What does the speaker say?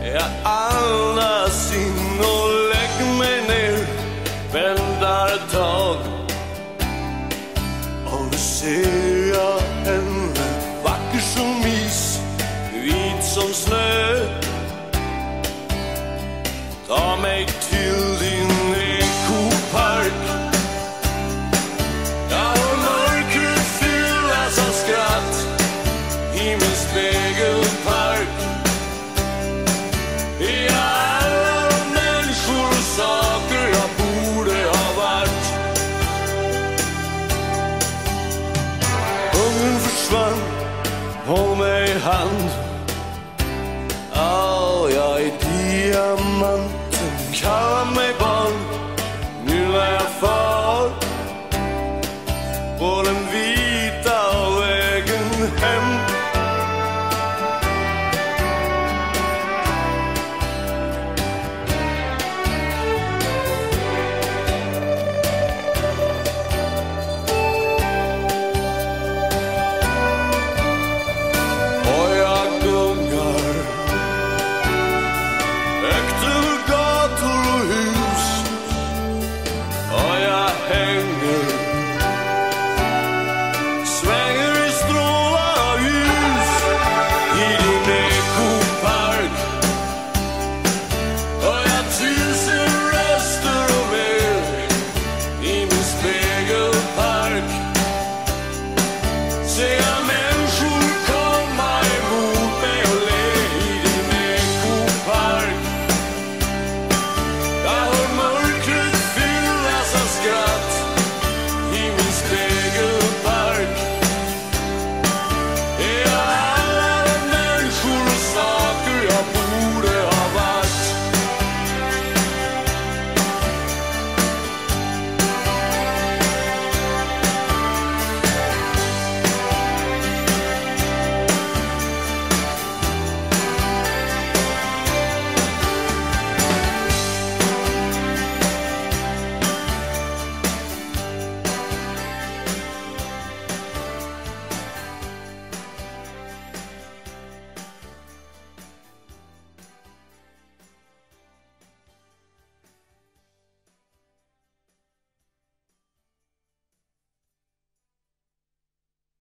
Jag andas in och lägger mig ner, väntar ett tag. Och då ser jag henne, vacker som is, vit som snö. Ta mig till din ekopark. Ja, och mörkret fyllas av skratt i min spegelpark. Ja, alla människor och saker jag borde ha varit. Ungen försvann, håll mig i hand. Ja, jag är diamant.